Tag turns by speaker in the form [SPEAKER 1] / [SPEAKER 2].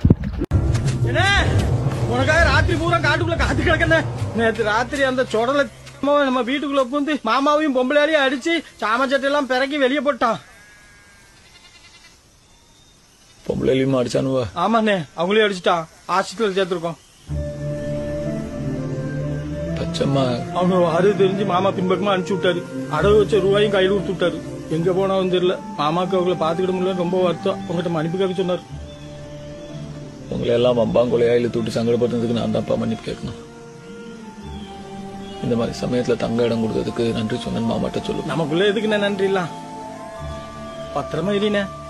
[SPEAKER 1] என்ன உனக்காக ராத்திரி பூரா காட்டுக்குள்ள காத்து கிடக்கண்ணே. நேற்று ராத்திரி அந்த சொடல நம்ம வீட்டுக்குள்ள புந்து மாமாவையும் பொம்பளையாலையும் அடிச்சு சாமச்சட்டையெல்லாம் பிறக்கி வெளியே போட்டான்.
[SPEAKER 2] பொம்பளையும் அடிச்சானுவா?
[SPEAKER 1] ஆமாண்ணே, அவங்களையும் அடிச்சுட்டான். ஆஸ்பத்திரியில் சேர்த்திருக்கோம்.
[SPEAKER 2] பச்சம்மா
[SPEAKER 1] அவனு அது தெரிஞ்சு மாமா பின்பக்கமா அனுப்பிச்சு விட்டாரு. அடவு வச்ச ரூபாயும் கையில் கொடுத்து விட்டாரு. எங்க போனாவும் தெரியல. மாமாக்கு அவங்களை பாத்துக்கிட முடியல, ரொம்ப வருத்தம். உங்ககிட்ட மன்னிப்பு கேட்க சொன்னாரு.
[SPEAKER 2] உங்களை எல்லாம் அம்பாங்கொலையா இழுத்து விட்டு சங்கடப்படுறதுக்கு நான் தான்ப்பா மன்னிப்பு கேட்கணும். இந்த மாதிரி சமயத்துல தங்க இடம் கொடுத்ததுக்கு நன்றி சொன்னேன் மாமாட்ட சொல்லு.
[SPEAKER 1] நமக்குள்ள எதுக்கு நன்றி இல்ல, பத்திரமா இருந்தேன்.